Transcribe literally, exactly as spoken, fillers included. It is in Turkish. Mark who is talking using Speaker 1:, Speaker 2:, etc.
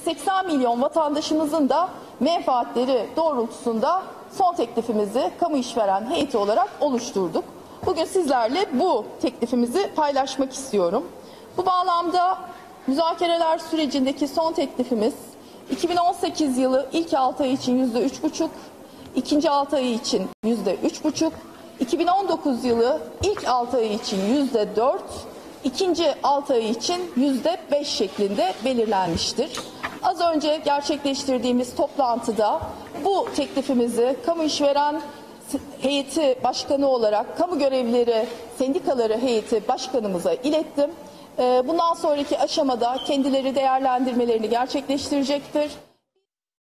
Speaker 1: seksen milyon vatandaşımızın da menfaatleri doğrultusunda son teklifimizi kamu işveren heyeti olarak oluşturduk. Bugün sizlerle bu teklifimizi paylaşmak istiyorum. Bu bağlamda müzakereler sürecindeki son teklifimiz iki bin on sekiz yılı ilk altı ay için yüzde üç buçuk, ikinci altı ay için yüzde üç buçuk, iki bin on dokuz yılı ilk altı ay için yüzde dört, ikinci altı ay için yüzde beş şeklinde belirlenmiştir. Az önce gerçekleştirdiğimiz toplantıda bu teklifimizi kamu işveren heyeti başkanı olarak kamu görevlileri sendikaları heyeti başkanımıza ilettim. Bundan sonraki aşamada kendileri değerlendirmelerini gerçekleştirecektir.